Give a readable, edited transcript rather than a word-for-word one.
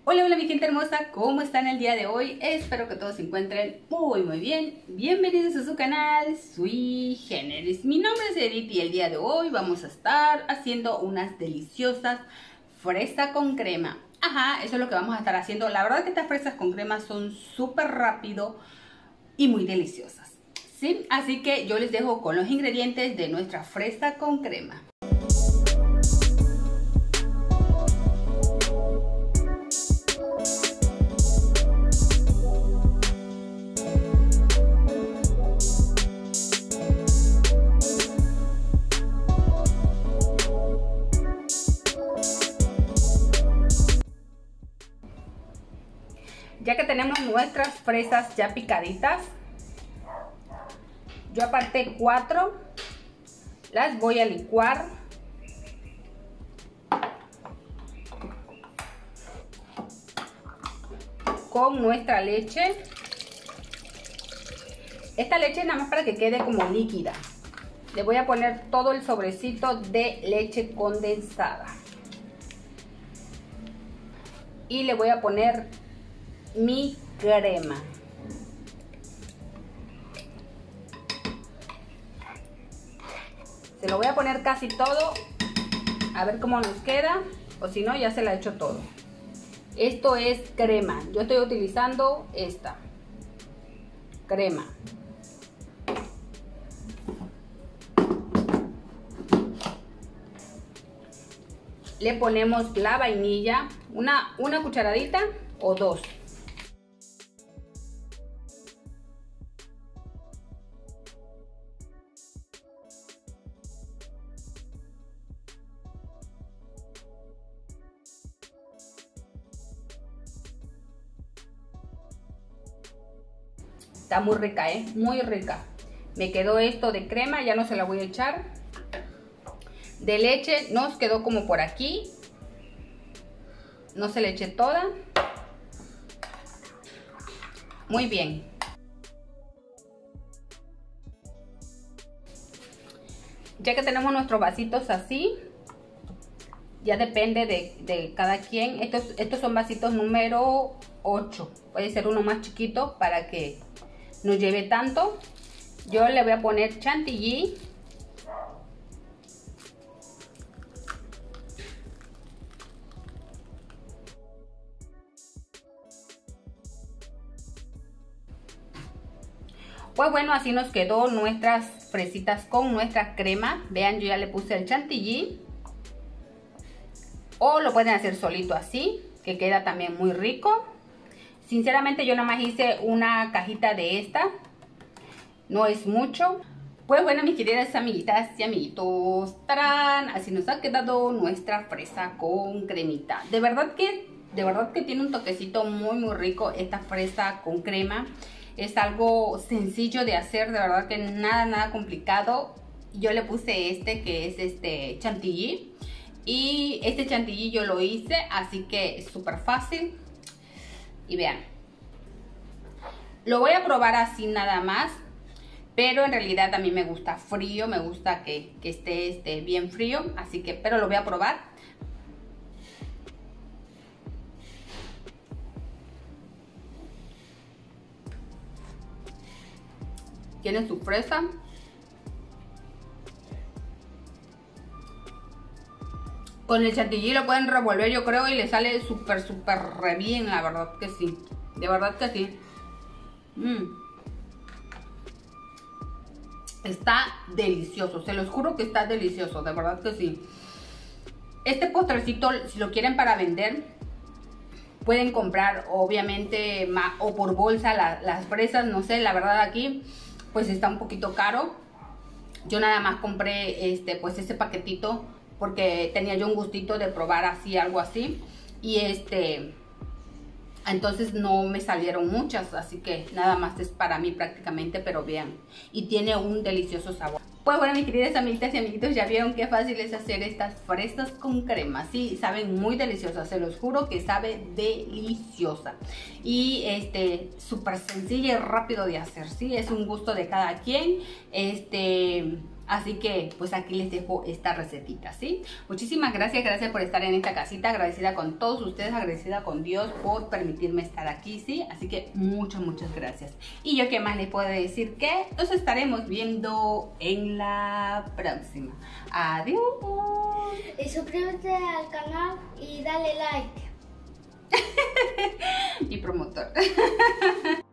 Hola, hola mi gente hermosa, ¿cómo están el día de hoy? Espero que todos se encuentren muy bien. Bienvenidos a su canal Sui Generis. Mi nombre es Edith y el día de hoy vamos a estar haciendo unas deliciosas fresas con crema. Ajá, eso es lo que vamos a estar haciendo. La verdad que estas fresas con crema son súper rápido y muy deliciosas, ¿sí? Así que yo les dejo con los ingredientes de nuestra fresa con crema. Ya que tenemos nuestras fresas ya picaditas, yo aparté 4, las voy a licuar. Con nuestra leche. Esta leche nada más para que quede como líquida. Le voy a poner todo el sobrecito de leche condensada. Y le voy a poner mi crema. Se lo voy a poner casi todo, a ver cómo nos queda, o si no ya se la he hecho todo. Esto es crema, yo estoy utilizando esta crema. Le ponemos la vainilla, una cucharadita o 2. Está muy rica, muy rica. Me quedó esto de crema, ya no se la voy a echar. De leche nos quedó como por aquí. No se le eché toda. Muy bien. Ya que tenemos nuestros vasitos así, ya depende de cada quien. Estos son vasitos número 8. Puede ser uno más chiquito para que no lleve tanto. Yo le voy a poner chantilly. Pues bueno, así nos quedó nuestras fresitas con nuestra crema. Vean, yo ya le puse el chantilly. O lo pueden hacer solito así, que queda también muy rico. Sinceramente yo nada más hice una cajita de esta. No es mucho. Pues bueno, mis queridas amiguitas y amiguitos, ¡tarán! Así nos ha quedado nuestra fresa con cremita. De verdad que tiene un toquecito muy rico esta fresa con crema. Es algo sencillo de hacer, de verdad que nada complicado. Yo le puse este que es chantilly. Y este chantilly yo lo hice, así que es súper fácil. Y vean, lo voy a probar así nada más, pero en realidad a mí me gusta frío, me gusta que esté bien frío, así que, pero lo voy a probar. Tiene su fresa. Con el chantilly lo pueden revolver, yo creo, y le sale súper re bien, la verdad que sí. De verdad que sí. Está delicioso, se los juro que está delicioso, de verdad que sí. Este postrecito, si lo quieren para vender, pueden comprar obviamente o por bolsa las fresas, no sé, la verdad aquí pues está un poquito caro. Yo nada más compré pues ese paquetito porque tenía yo un gustito de probar así, algo así. Y entonces no me salieron muchas, así que nada más es para mí prácticamente, pero vean. Y tiene un delicioso sabor. Pues bueno, mis queridas amiguitas y amiguitos, ya vieron qué fácil es hacer estas fresas con crema. Sí, saben muy deliciosas, se los juro que sabe deliciosa. Y súper sencilla y rápido de hacer, sí, es un gusto de cada quien. Así que pues aquí les dejo esta recetita, ¿sí? Muchísimas gracias, gracias por estar en esta casita, agradecida con todos ustedes, agradecida con Dios por permitirme estar aquí, ¿sí? Así que muchas gracias. Y yo qué más les puedo decir, que nos estaremos viendo en la próxima. Adiós. Y suscríbete al canal y dale like. Mi promotor.